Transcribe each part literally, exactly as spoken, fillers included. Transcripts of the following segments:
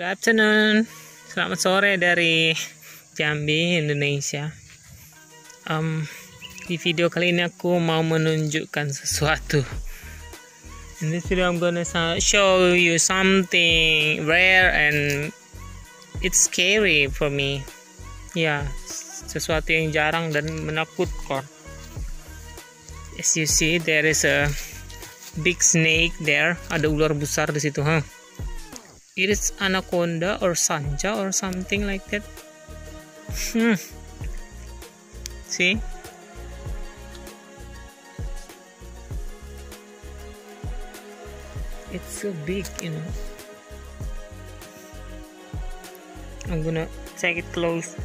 afternoon, selamat sore dari Jambi, Indonesia. Um, di video kali ini aku mau menunjukkan sesuatu. In this video I'm gonna show you something rare and it's scary for me. Ya, sesuatu yang jarang dan menakutkan. As you see, there is a big snake there. Ada ular besar di situ, huh? It is anaconda or sanja or something like that. Hmm. See? It's so big, you know. I'm gonna take it close.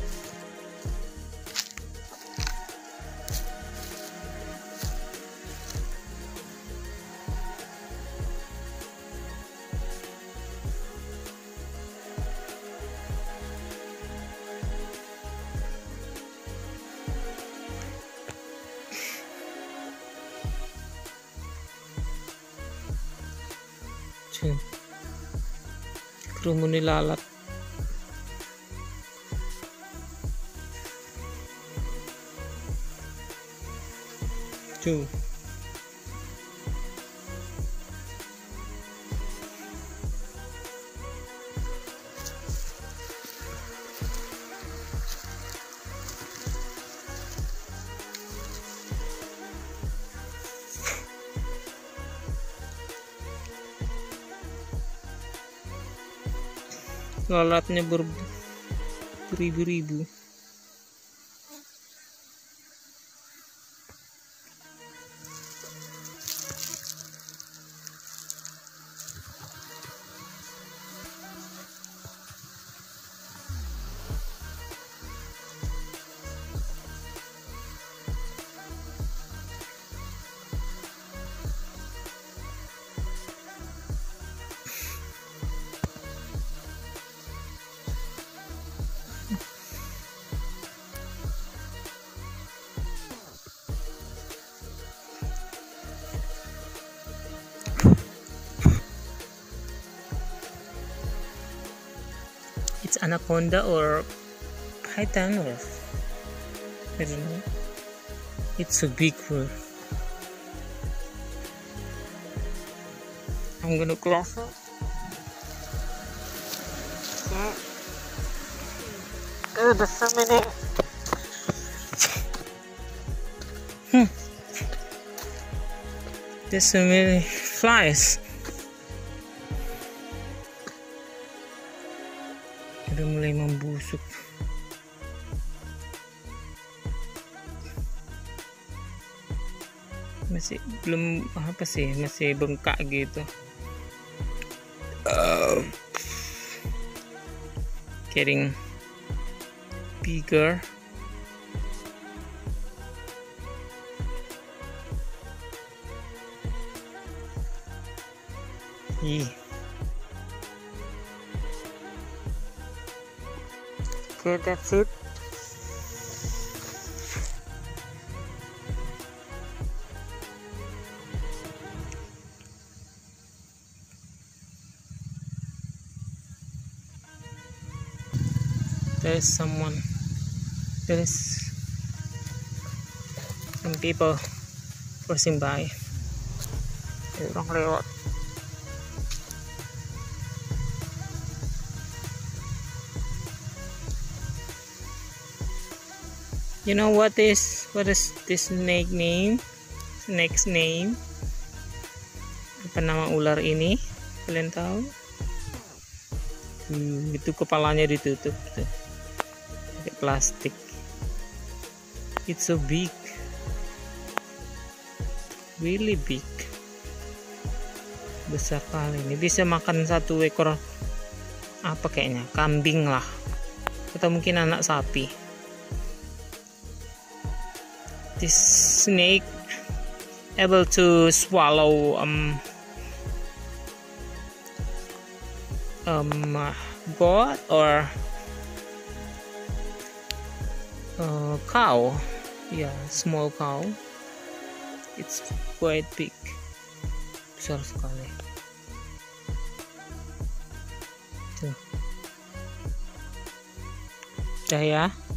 Kerumunan lalat. Tuh. Lalatnya ber beribu-ribu. It's anaconda or python or I don't know. It's so big. For I'm gonna close it. Oh, there's so many. Hmm. There's so many flies. Udah mulai membusuk. Masih belum apa sih, masih bengkak gitu. Uh, getting bigger. Ih. Okay, that's it. There is someone. There is some people passing by. Ada orang lewat. You know what is what is this snake name? Snake's name? Apa nama ular ini? Kalian tahu? Hmm, itu kepalanya ditutup tuh. Pakai plastik. It's so big. Really big. Besar kali ini. Bisa makan satu ekor apa kayaknya? Kambing lah. Atau mungkin anak sapi. This snake able to swallow um um goat or uh, cow. Yeah, small cow. It's quite big. Besar sekali. Tuh. Dah ya.